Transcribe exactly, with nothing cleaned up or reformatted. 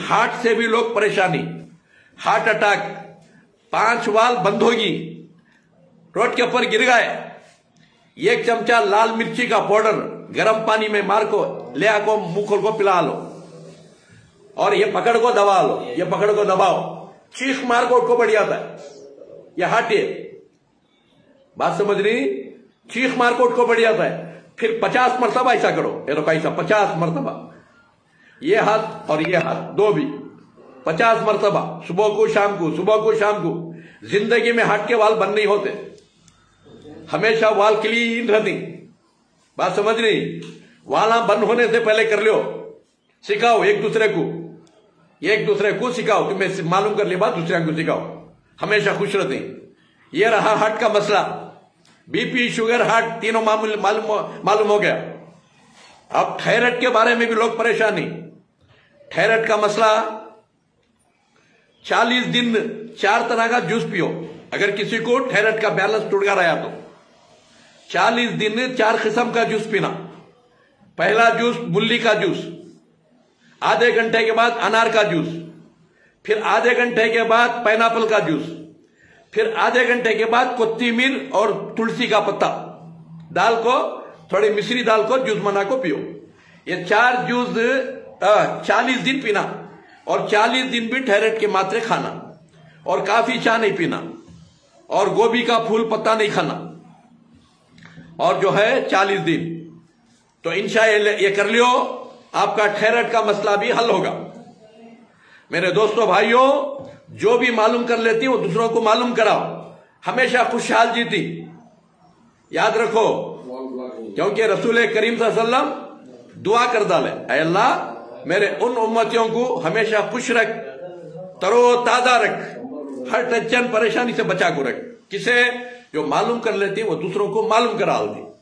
Heart से भी लोग परेशानी, हार्ट अटैक, पांच वाल बंद होगी, रोड के ऊपर गिर गए, एक चमचा लाल मिर्ची का पाउडर गर्म पानी में मार को ले आको मुंह खोल को पिला लो, और ये पकड़ को दबा लो, ये पकड़ को दबाओ, चीख मार को उठको बढ़ जाता है। ये हार्ट, ये बात समझ रही, चीख मार को उठको बढ़ जाता है। फिर पचास मरतबा ऐसा करो, ये तो कैसा पचास मरतबा, ये हाथ और ये हाथ दो भी पचास मरतबा, सुबह को शाम को, सुबह को शाम को। जिंदगी में हार्ट के वाल बंद नहीं होते, हमेशा वाल क्लीन रहती। बात समझ रही, वाला बंद होने से पहले कर लो, सिखाओ एक दूसरे को, एक दूसरे को सिखाओ, तुम्हें मालूम कर लिया बात दूसरे को सिखाओ, हमेशा खुश रहती। ये रहा हार्ट का मसला, बीपी, शुगर, हार्ट तीनों मालूम मालूम हो गया। अब थायराइड के बारे में भी लोग परेशानी। थायराइड का मसला, चालीस दिन चार तरह का जूस पियो। अगर किसी को थायराइड का बैलेंस टूट रहा है तो चालीस दिन चार किस्म का जूस पीना। पहला जूस मूली का जूस, आधे घंटे के बाद अनार का जूस, फिर आधे घंटे के बाद पाइनएप्पल का जूस, फिर आधे घंटे के बाद कोत्तीमीर और तुलसी का पत्ता डाल को, थोड़ी मिश्री डाल को जूस बना को पियो। ये चार जूस चालीस दिन पीना, और चालीस दिन भी थायराइड के मात्रे खाना, और काफी चाय नहीं पीना, और गोभी का फूल पत्ता नहीं खाना, और जो है चालीस दिन। तो इंशाअल्लाह ये कर लियो, आपका थायराइड का मसला भी हल होगा। मेरे दोस्तों भाइयों, जो भी मालूम कर लेती वो दूसरों को मालूम कराओ, हमेशा खुशहाल जीती, याद रखो। क्योंकि रसूल करीम सल्लल्लाहु अलैहि वसल्लम दुआ कर डाले, ऐ अल्लाह मेरे उन उम्मतियों को हमेशा खुश रख, तरो ताजा रख, हर टेंशन परेशानी से बचा को रख। किसे जो मालूम कर लेती वो दूसरों को मालूम करा देती।